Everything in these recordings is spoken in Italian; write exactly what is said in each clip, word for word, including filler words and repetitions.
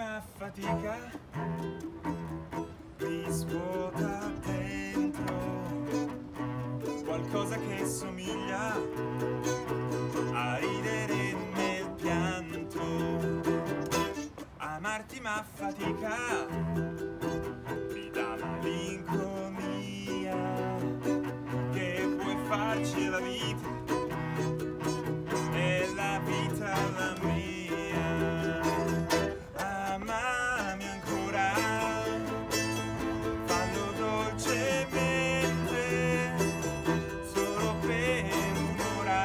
ma fatica mi svuota dentro qualcosa che somiglia a ridere nel pianto. Amarti ma fatica mi dà malinconia che puoi farci la vita e la vita la mia. Amami ancora, fallo dolcemente, solo per un'ora,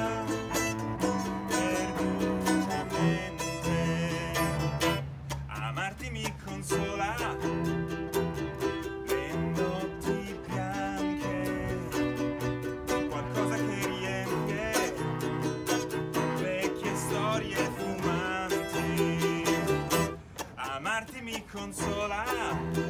perdutamente. Amarti mi consola le notti bianche, qualcosa che riempie vecchie storie fumanti. Amarti mi consola